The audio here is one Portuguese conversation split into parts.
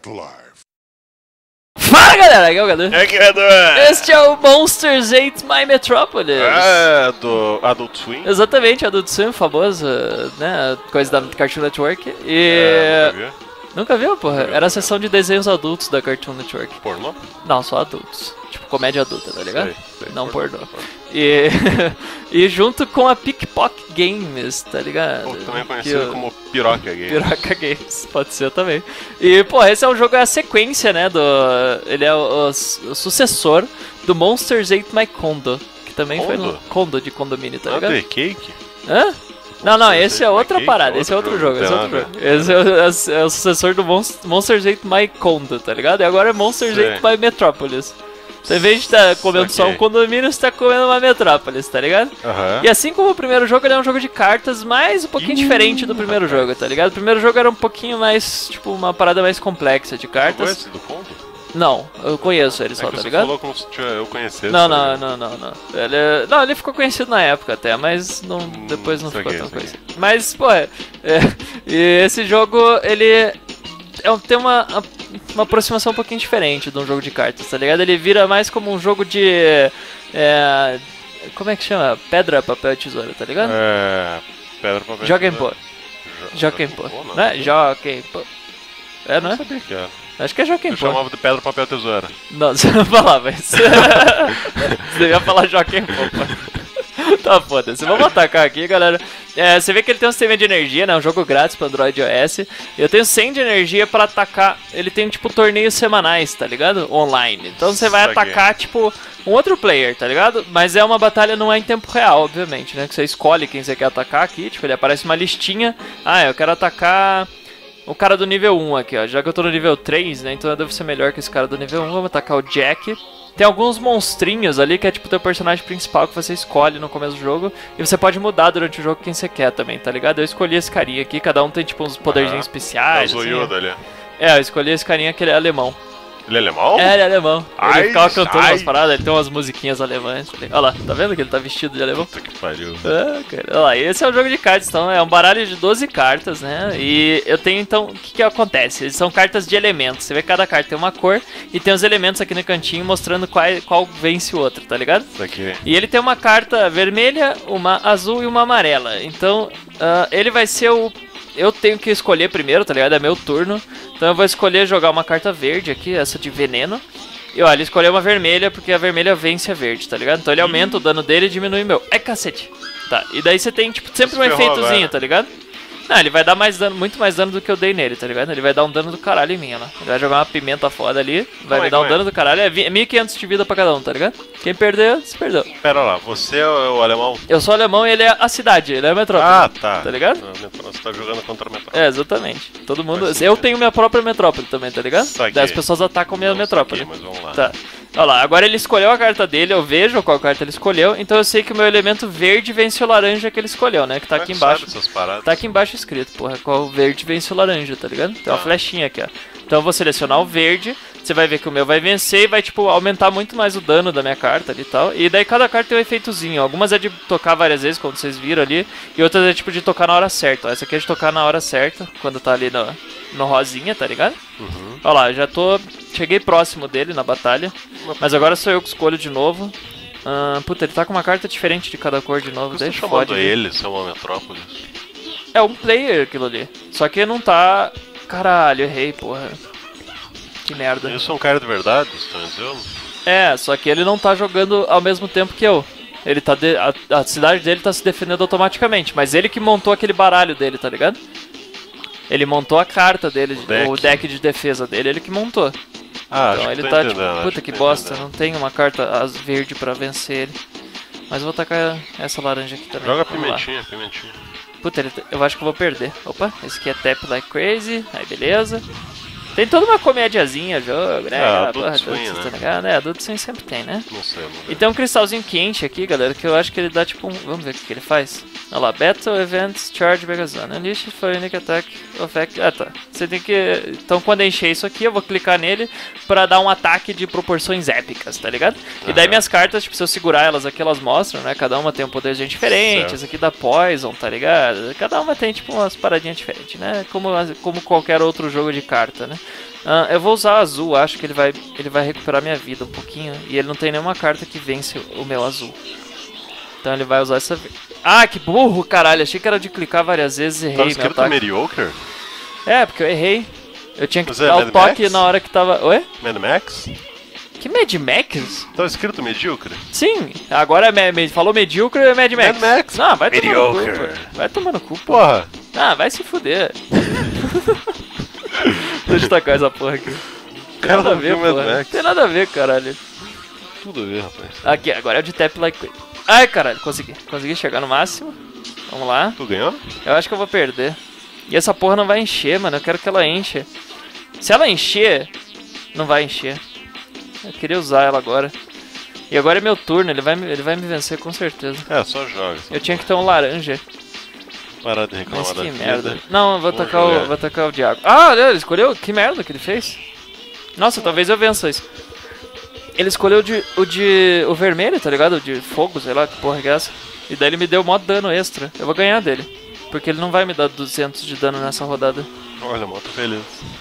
Live. Fala galera, aqui é o Cadu. É que é do... Este é o Monsters 8 My Metropolis. É, do Adult Swim. Exatamente, Adult Swim, famosa, né, coisa da Cartoon Network. E... Nunca vi. Nunca viu, porra? Era a seção de desenhos adultos da Cartoon Network. Pornô? Não, só adultos. Tipo, comédia adulta, tá ligado? Sei, Não pornô. E... e junto com a Pickpock Games, tá ligado? Ou também conhecido como Piroca Games. Piroca Games, pode ser também. E, pô, esse é um jogo, é a sequência, né, do... Ele é o sucessor do Monsters 8 My Condo, que também foi no... Condo, de condomínio, tá ligado? The Cake? Hã? Não, esse é outra Cake, parada, esse é outro jogo, esse é outro jogo. Esse é o sucessor do Monsters 8 My Condo, tá ligado? E agora é Monsters 8 My Metropolis. Então, em vez de estar comendo só um condomínio, você tá comendo uma metrópolis, tá ligado? E assim como o primeiro jogo, ele é um jogo de cartas, mas um pouquinho diferente do primeiro jogo, tá ligado? O primeiro jogo era um pouquinho mais, tipo, uma parada mais complexa de cartas. Esse do Condo? Não, eu conheço ele só, tá ligado? Você falou como se eu conhecesse. Não. Ele ficou conhecido na época até, mas não, depois não ficou tão conhecido. Mas, pô, e esse jogo, ele tem uma aproximação um pouquinho diferente de um jogo de cartas, tá ligado? Ele vira mais como um jogo de... como é que chama? Pedra, papel e tesoura, tá ligado? Pedra, papel e tesoura. Jokenpô. Jokenpô. Não é? Jokenpô. É, não é? Eu sabia que era. Acho que é Jokenpô. Eu chamava de pedra, papel e tesoura. Não, você não falava, mas... você devia falar Jokenpô, pô. Tá, foda-se. Vamos atacar aqui, galera. Você vê que ele tem um sistema de energia, né? Um jogo grátis para Android e iOS. Eu tenho 100 de energia para atacar. Ele tem, tipo, torneios semanais, tá ligado? Online. Então você vai atacar, tipo, um outro player, tá ligado? Mas é uma batalha, não é em tempo real, obviamente, né? Que você escolhe quem você quer atacar aqui. Tipo, ele aparece uma listinha. Ah, eu quero atacar... o cara do nível 1 aqui, ó. Já que eu tô no nível 3, né? Então eu devo ser melhor que esse cara do nível 1. Vamos atacar o Jack. Tem alguns monstrinhos ali que é tipo o teu personagem principal que você escolhe no começo do jogo. E você pode mudar durante o jogo quem você quer também, tá ligado? Eu escolhi esse carinha aqui, cada um tem tipo uns poderzinhos especiais. É o Zoyoda ali. Eu escolhi esse carinha que ele é alemão. Ele é alemão? Ele é alemão. Ele ficava cantando umas paradas, ele tem umas musiquinhas alemãs. Olha lá, tá vendo que ele tá vestido de alemão? Puta que pariu. Cara. Olha lá, esse é um jogo de cartas, então é um baralho de 12 cartas, né? E eu tenho então, o que acontece? Eles são cartas de elementos, você vê que cada carta tem uma cor e tem os elementos aqui no cantinho mostrando qual vence o outro, tá ligado? Isso aqui. E ele tem uma carta vermelha, uma azul e uma amarela, então ele vai ser o... Eu tenho que escolher primeiro, tá ligado? É meu turno. Então eu vou escolher jogar uma carta verde aqui, essa de veneno. E olha, ele escolheu uma vermelha, porque a vermelha vence a verde, tá ligado? Então ele aumenta o dano dele e diminui o meu. É cacete. Tá, e daí você tem, tipo, sempre um efeitozinho, tá ligado? Não, ele vai dar mais dano, muito mais dano do que eu dei nele, tá ligado? Ele vai dar um dano do caralho em mim, ó. Ele vai jogar uma pimenta foda ali, vai me dar um dano do caralho. É 1.500 de vida pra cada um, tá ligado? Quem perder, se perdeu. Pera lá, você é o alemão? Eu sou alemão e ele é a cidade, ele é a metrópole. Ah, tá. Tá ligado? Você tá jogando contra a metrópole. Exatamente. Todo mundo... Eu tenho minha própria metrópole também, tá ligado? Daí as pessoas atacam minha metrópole. Mas vamos lá. Tá. Olha lá, agora ele escolheu a carta dele, eu vejo qual carta ele escolheu, então eu sei que o meu elemento verde vence o laranja que ele escolheu, né? Que tá aqui embaixo. Tá aqui embaixo escrito, porra, qual verde vence o laranja, tá ligado? Tem uma flechinha aqui, ó. Então eu vou selecionar o verde, você vai ver que o meu vai vencer e vai, tipo, aumentar muito mais o dano da minha carta ali e tal. E daí cada carta tem um efeitozinho, algumas é de tocar várias vezes, como vocês viram ali, e outras é tipo de tocar na hora certa, ó. Essa aqui é de tocar na hora certa, quando tá ali no rosinha, tá ligado? Olha lá, já cheguei próximo dele na batalha, mas agora sou eu que escolho de novo. Puta, ele tá com uma carta diferente de cada cor de novo, deixa eu chamando ele, seu uma metrópole. É um player aquilo ali, só que não tá... Caralho, errei, porra. Que merda. Eu sou um cara de verdade, estão dizendo? Só que ele não tá jogando ao mesmo tempo que eu. Ele tá a cidade dele tá se defendendo automaticamente, mas ele que montou aquele baralho dele, tá ligado? Ele montou a carta dele, o deck de defesa dele, ele que montou. Então ele tá tipo, puta que bosta, não tem uma carta verde pra vencer ele. Mas eu vou tacar essa laranja aqui também. Joga pimentinha. Puta, eu acho que eu vou perder. Opa, esse aqui é Tap Like Crazy, aí beleza. Tem toda uma comédiazinha, jogo, né? Adult Swim, né? Adult Swim sempre tem, né? Não sei. E tem um cristalzinho quente aqui, galera, que eu acho que ele dá tipo um... Vamos ver o que ele faz. Olha lá, Battle Events Charge Megazone. Unleash for Unique Attack Effect. Tá. Você tem que... Então quando encher isso aqui, eu vou clicar nele pra dar um ataque de proporções épicas, tá ligado? E daí minhas cartas, tipo, se eu segurar elas aqui, elas mostram, né? Cada uma tem um poderzinho diferente. Essa aqui dá Poison, tá ligado? Cada uma tem, tipo, umas paradinhas diferentes, né? Como qualquer outro jogo de carta, né? Eu vou usar azul, acho que ele vai recuperar minha vida um pouquinho. E ele não tem nenhuma carta que vence o meu azul. Então ele vai usar essa... Ah, que burro, caralho. Achei que era de clicar várias vezes e errei meu escrito ataque. Mediocre? É, porque eu errei. Eu tinha que Mas é dar o Mad toque Max? na hora que tava... Oi? Mad Max? Que Mad Max? Tá escrito Mediocre? Sim, agora falou medíocre é Mad Max. Mad Max. Não, vai tomar no cu, Mediocre. pô. Vai tomar no cu, pô. Porra! Ah, vai se fuder. Deixa eu tacar essa porra aqui. Tem Cara, nada a não ver, viu Mad porra. Max. Tem nada a ver, caralho. Tudo a ver, rapaz. Aqui, agora é o de tap like... Ai, caralho, consegui. Consegui chegar no máximo. Vamos lá. Tu ganhou? Eu acho que eu vou perder. E essa porra não vai encher, mano. Eu quero que ela encha. Se ela encher, não vai encher. Eu queria usar ela agora. E agora é meu turno, ele vai me vencer com certeza. É, só joga. Eu tinha que ter um laranja. Parar de reclamar Mas da que vida. merda. Não, eu vou Vamos tacar jogar. vou tacar o Diago. Ah, olha, ele escolheu. Que merda que ele fez. Nossa, talvez eu vença isso. Ele escolheu o vermelho, tá ligado? O de fogo, sei lá, que porra que é essa. E daí ele me deu mó dano extra. Eu vou ganhar dele. Porque ele não vai me dar 200 de dano nessa rodada. Olha, moto feliz.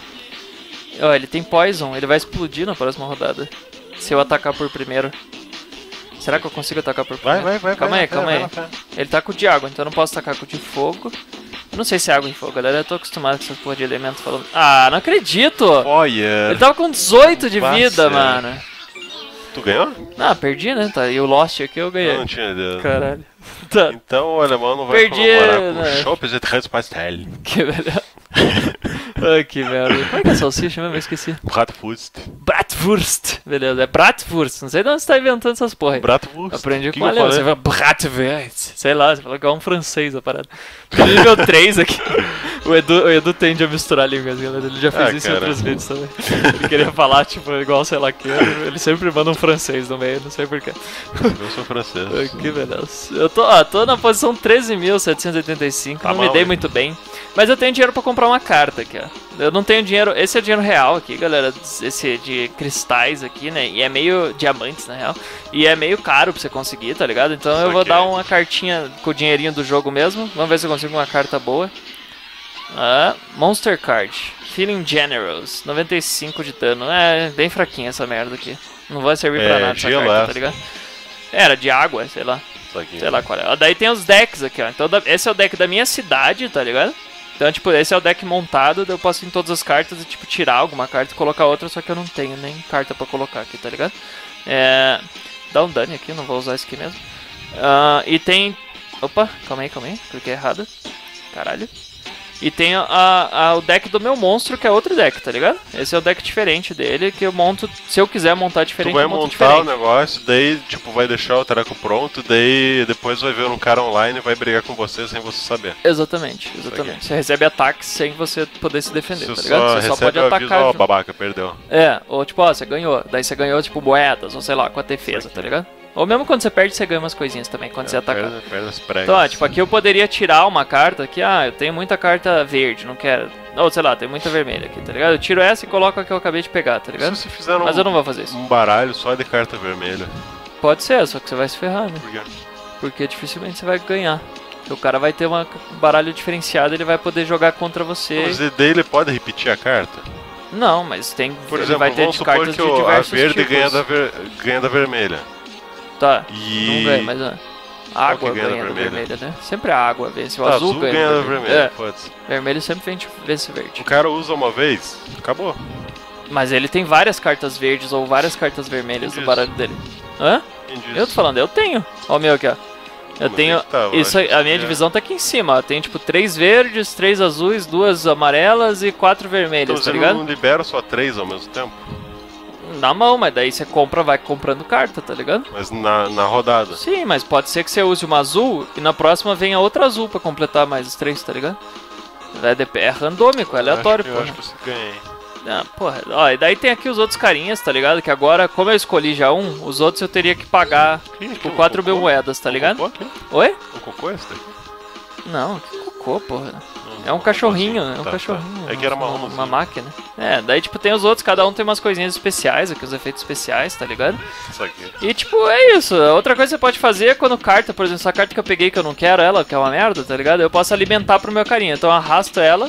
Ó, ele tem Poison, ele vai explodir na próxima rodada. Se eu atacar por primeiro. Será que eu consigo atacar por primeiro? Vai. Calma vai aí, na fé, calma vai aí. na fé. Ele tá com o de água, então eu não posso atacar com o de fogo. Eu não sei se é água em fogo, galera. Eu tô acostumado com essa porra de elemento falando. Ah, não acredito! Olha! Ele tava com 18 de Nossa. vida, mano. Tu ganhou? Ah, perdi, né? Tá, e o Lost aqui eu Eu ganhei. não tinha ideia. Caralho. Tá, Então o alemão não vai Perdi, colaborar com né? o Chopp de Trans Pastel. que merda. Ai, que merda. Como é que é salsicha mesmo? Eu esqueci. Bratwurst. Bratwurst. Beleza, é Bratwurst. Não sei de onde você tá inventando essas porra aí. Bratwurst. Aprendi Que com que o eu alemão. Você falei? fala Bratwurst. Sei lá, você fala igual um francês a parada. Nível 3 aqui. O Edu tende a misturar línguas, galera. Ele já fez isso em cara. outros vídeos também. Ele queria falar, tipo, igual sei lá que. Ele sempre manda um francês no meio, não sei porquê. Eu sou francês. Ai, que beleza. Eu tô na posição 13.785, Tá não me mal, dei hein? muito bem. Mas eu tenho dinheiro pra comprar uma carta aqui, ó. Eu não tenho dinheiro, esse é dinheiro real aqui, galera. Esse de cristais aqui, né? E é meio diamantes, na real. E é meio caro pra você conseguir, tá ligado? Então eu vou Saquei. dar uma cartinha com o dinheirinho do jogo mesmo. Vamos ver se eu consigo uma carta boa. Monster Card. Feeling Generous. 95 de dano. É, bem fraquinha essa merda aqui. Não vai servir pra nada essa gelo carta, essa. tá ligado? Era de água, sei lá. Isso aqui. Sei lá qual é. Ó, daí tem os decks aqui, ó. Então esse é o deck da minha cidade, tá ligado? Então, tipo, esse é o deck montado, daí eu posso ir em todas as cartas e, tipo, tirar alguma carta e colocar outra, só que eu não tenho nem carta pra colocar aqui, tá ligado? Dá um dano aqui, não vou usar isso aqui mesmo. E tem... Opa, calma aí, cliquei errado. Caralho. E tem o deck do meu monstro, que é outro deck, tá ligado? Esse é o deck diferente dele, que eu monto... Se eu quiser montar diferente, Tu vai eu monto montar diferente. o negócio, daí, tipo, vai deixar o treco pronto, daí depois vai ver um cara online e vai brigar com você sem você saber. Exatamente. Você recebe ataques sem você poder se defender, Você tá ligado? Você só recebe pode o aviso, atacar. ó, junto. babaca, perdeu. Ou tipo, ó, você ganhou. Daí você ganhou, tipo, moedas, ou sei lá, com a defesa, tá ligado? Ou mesmo quando você perde, você ganha umas coisinhas também, quando você atacar. Perde as pregas. Então, ó, tipo, aqui eu poderia tirar uma carta aqui, eu tenho muita carta verde, não quero. Ou, sei lá, tem muita vermelha aqui, tá ligado? Eu tiro essa e coloco a que eu acabei de pegar, tá ligado? Se você fizer Mas eu não vou fazer isso. um baralho só de carta vermelha. Pode ser, só que você vai se ferrar, né? Por quê? Porque dificilmente você vai ganhar. O cara vai ter um baralho diferenciado, ele vai poder jogar contra você. Mas daí ele pode repetir a carta? Não, mas tem. Por ele exemplo, vai ter vamos de supor cartas que de a diversos verde tipos. ganha da vermelha. Tá, E... não ganha, mas a água que ganha ganha da da vermelha? vermelha, né? Sempre a água vence, o Tá, azul ganha da da vermelha. Foda-se. Vermelho sempre vence verde. O cara usa uma vez, acabou. Mas ele tem várias cartas verdes ou várias cartas vermelhas Quem no disse? baralho dele. Hã? Quem disse? Eu tô falando, eu tenho. Ó o meu aqui, ó. Eu Mas tenho. aí que tá, eu Isso acho aí, a minha que divisão tá aqui em cima, ó. Tem tipo 3 verdes, 3 azuis, 2 amarelas e 4 vermelhas, Então tá você ligado? não libera só 3 ao mesmo tempo? Na mão, mas daí você vai comprando carta, tá ligado? Mas na rodada. Sim, mas pode ser que você use uma azul e na próxima venha outra azul pra completar mais os 3, tá ligado? É randômico, é aleatório, Eu acho pô. que você ganhei. Ah, porra, ó, e daí tem aqui os outros carinhas, tá ligado? Que agora, como eu escolhi já um, os outros eu teria que pagar, tipo, 4 mil moedas, tá ligado? Um cocô aqui? Oi? Um cocô esse daqui? Não, que cocô, porra. Não, É um cachorrinho, assim. é um Tá, cachorrinho. tá. É que era uma marronzinho. máquina. Daí tipo tem os outros, cada um tem umas coisinhas especiais aqui, os efeitos especiais, tá ligado? Isso aqui. E tipo, é isso. Outra coisa que você pode fazer é quando carta, por exemplo, essa carta que eu peguei que eu não quero ela, que é uma merda, tá ligado? Eu posso alimentar pro meu carinha. Então eu arrasto ela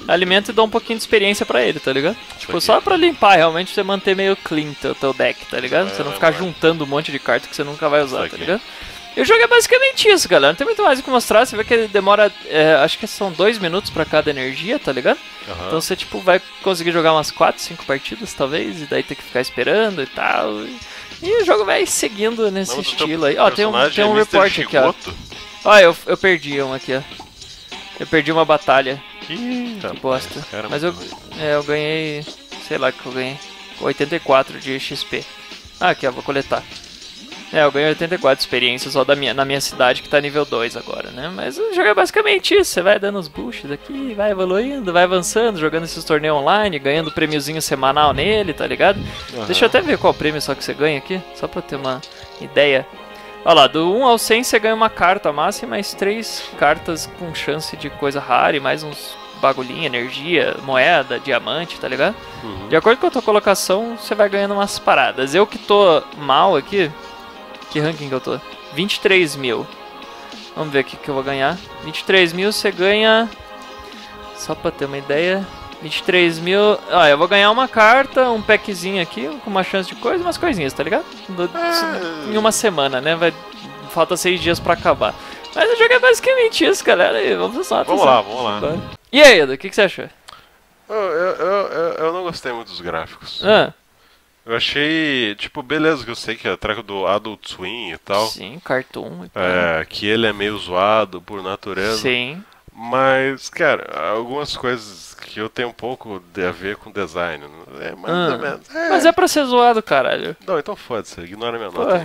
alimento e dou um pouquinho de experiência pra ele, tá ligado? Tipo, só pra limpar, realmente, você manter meio clean teu deck, tá ligado? Você não ficar juntando um monte de carta que você nunca vai usar, tá ligado? E o jogo é basicamente isso, galera. Não tem muito mais o que mostrar. Você vê que ele demora, acho que são 2 minutos pra cada energia, tá ligado? Então você, tipo, vai conseguir jogar umas 4, 5 partidas, talvez, e daí tem que ficar esperando e tal. E o jogo vai seguindo nesse estilo aí. Ó, tem um report aqui, ó. Ó, eu perdi um aqui, ó. Eu perdi uma batalha. Que bosta. Mas eu ganhei, sei lá o que eu ganhei. 84 de XP. Ah, aqui, ó, vou coletar. Eu ganhei 84 de experiência só na minha cidade, que tá nível 2 agora, né? Mas o jogo é basicamente isso, você vai dando os boosts aqui, vai evoluindo, vai avançando, jogando esses torneios online, ganhando prêmiozinho semanal nele, tá ligado? Deixa eu até ver qual prêmio só que você ganha aqui, só pra ter uma ideia. Olha lá, do 1 ao 100 você ganha uma carta massa e mais 3 cartas com chance de coisa rara e mais uns bagulhinho, energia, moeda, diamante, tá ligado? De acordo com a tua colocação, você vai ganhando umas paradas. Eu que tô mal aqui... Que ranking que eu tô? 23 mil. Vamos ver aqui que eu vou ganhar. 23 mil você ganha... Só pra ter uma ideia... 23 mil... Ah, eu vou ganhar uma carta, um packzinho aqui, com uma chance de coisa, umas coisinhas, tá ligado? Em uma semana, né? Falta 6 dias pra acabar. Mas o jogo é basicamente isso, galera. E vamos lá. Vamos lá. E aí, Edu, o que você achou? Eu não gostei muito dos gráficos. Eu achei, tipo, beleza, que eu sei que é a track do Adult Swim e tal. Sim, cartoon e tal. Que ele é meio zoado por natureza. Sim. Mas, cara, algumas coisas que eu tenho um pouco a ver com design. Mais ou menos. Mas é pra ser zoado, caralho. Não, então foda-se, ignora minha nota.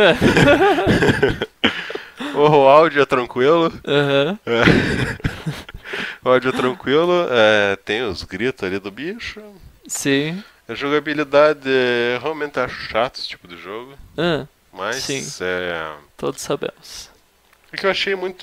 O áudio é tranquilo. O áudio é tranquilo. Tem os gritos ali do bicho. Sim. A jogabilidade, realmente acho chato esse tipo de jogo. Mas sim. Todos sabemos. É que eu achei muito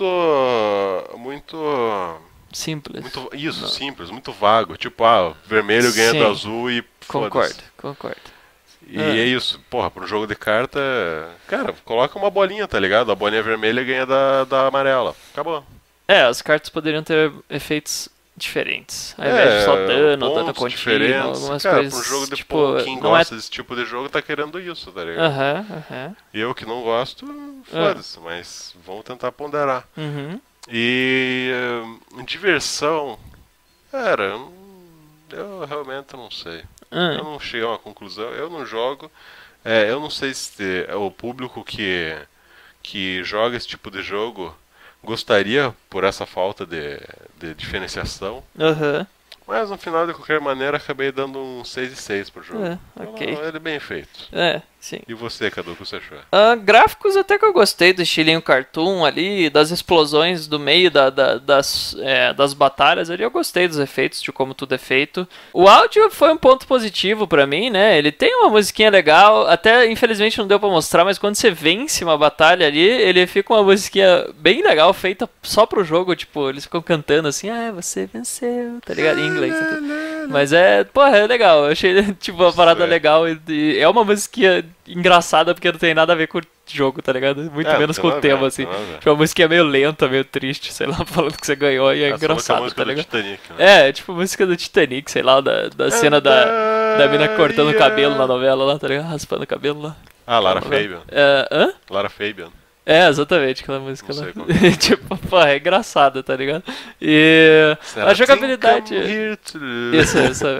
simples. Simples, muito vago. Tipo, o vermelho ganha do azul e Concordo. E é isso, porra, pro jogo de carta, cara, coloca uma bolinha, tá ligado? A bolinha vermelha ganha da amarela. Acabou. As cartas poderiam ter efeitos diferentes. Ao invés de só dano contínuo, algumas coisas. Pro jogo de tipo, quem gosta desse tipo de jogo tá querendo isso, tá ligado? Eu que não gosto, foda-se, mas vamos tentar ponderar. E diversão, cara, eu realmente não sei. Eu não cheguei a uma conclusão, eu não jogo. Eu não sei se o público que joga esse tipo de jogo gostaria por essa falta de diferenciação. Mas no final, de qualquer maneira, acabei dando um 6/6 pro jogo. Ele é bem feito. Sim. E você, Cadu, o que você achou? Gráficos até que eu gostei do estilinho cartoon ali, das explosões do meio das batalhas ali, eu gostei dos efeitos, de como tudo é feito. O áudio foi um ponto positivo pra mim, né? Ele tem uma musiquinha legal, até infelizmente não deu pra mostrar, mas quando você vence uma batalha ali, ele fica uma musiquinha bem legal, feita só pro jogo, tipo, eles ficam cantando assim, você venceu, tá ligado? Em inglês. Mas é legal, eu achei tipo uma parada legal e é uma musiquinha engraçada porque não tem nada a ver com o jogo, tá ligado? Muito menos com o tema, assim. Tipo, uma musiquinha meio lenta, meio triste, sei lá, falando que você ganhou e é engraçado, tá ligado? Titanic, né? Tipo música do Titanic, sei lá, da cena da mina cortando o cabelo na novela lá, tá ligado? Raspando o cabelo lá. Lara Fabian. Lara Fabian. Exatamente, aquela música lá. Tipo, é engraçada, tá ligado? E a jogabilidade... Isso.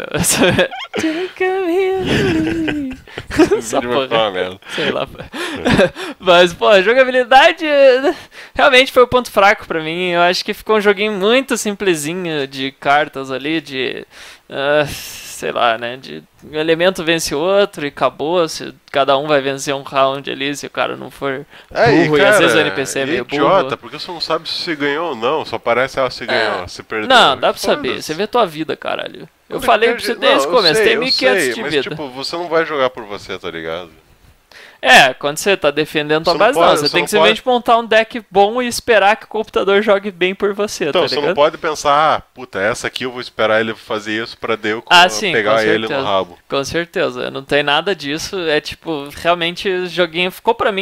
Essa porra. Sei lá, mas, a jogabilidade realmente foi o ponto fraco pra mim. Eu acho que ficou um joguinho muito simplesinho de cartas ali, sei lá, né, um elemento vence o outro e acabou, se cada um vai vencer um round ali, se o cara não for burro, e às vezes o NPC é meio idiota, burro. porque você não sabe se ganhou ou não, só parece se ganhou, se perdeu. Não, dá pra saber, você vê tua vida, caralho. Eu falei pra você desde o começo, tem 1500 de vida. Mas tipo, você não vai jogar por você, tá ligado? Quando você tá defendendo tua base, você tem que simplesmente montar um deck bom e esperar que o computador jogue bem por você, então, tá ligado? Você não pode pensar, puta, essa aqui eu vou esperar ele fazer isso pra daí eu pegar ele no rabo. Com certeza, não tem nada disso, tipo, realmente o joguinho ficou pra mim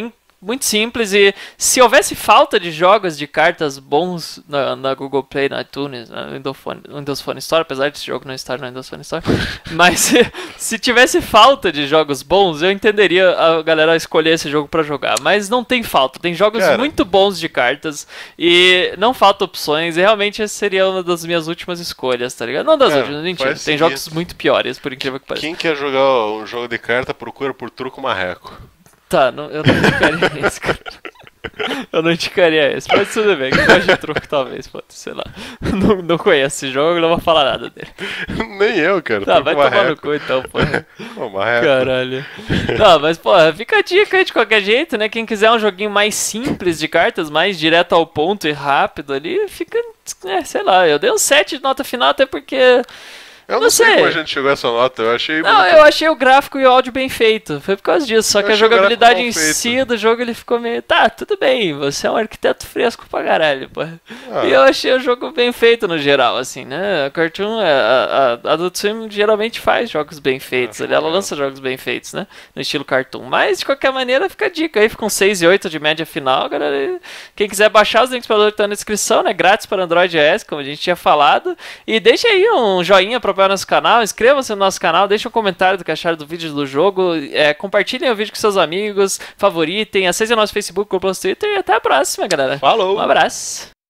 muito simples. E se houvesse falta de jogos de cartas bons na Google Play, na iTunes, no Windows Phone Store, apesar desse jogo não estar no Windows Phone Store, mas se tivesse falta de jogos bons, eu entenderia a galera escolher esse jogo pra jogar. Mas não tem falta, tem jogos muito bons de cartas e não falta opções, e realmente essa seria uma das minhas últimas escolhas, tá ligado? Não das últimas, mentira, tem jogos muito piores, por incrível que pareça. Quem quer jogar um jogo de carta, procura por Truco Marreco. Tá, eu não indicaria esse, cara. Eu não indicaria esse, mas tudo bem, que gosta de truco talvez, pode, sei lá. Não conheço esse jogo, não vou falar nada dele. Nem eu, cara. Tá, vai tomar no cu então, porra. Pô, Marreco. Caralho. Não, mas porra, fica a dica aí de qualquer jeito, né? Quem quiser um joguinho mais simples de cartas, mais direto ao ponto e rápido ali, fica, sei lá, eu dei um 7 de nota final até porque... Eu não sei como a gente chegou a essa nota, eu achei... eu achei o gráfico e o áudio bem feito, foi por causa disso, só que a jogabilidade em si do jogo ele ficou meio... Tá, tudo bem, você é um arquiteto fresco pra caralho, pô. E eu achei o jogo bem feito no geral, assim, né? A Cartoon, a Adult Swim geralmente faz jogos bem feitos, ela lança jogos bem feitos, né? No estilo Cartoon, mas de qualquer maneira fica a dica aí, fica um 6 e 8 de média final, galera. Quem quiser baixar os links para o estão na descrição, né? Grátis para Android OS, como a gente tinha falado. E deixa aí um joinha pra apoiar nosso canal, inscreva-se no nosso canal, deixa um comentário do que acharam do vídeo do jogo, compartilhem o vídeo com seus amigos, favoritem, acessem o nosso Facebook, Google+, Twitter e até a próxima, galera. Falou! Um abraço!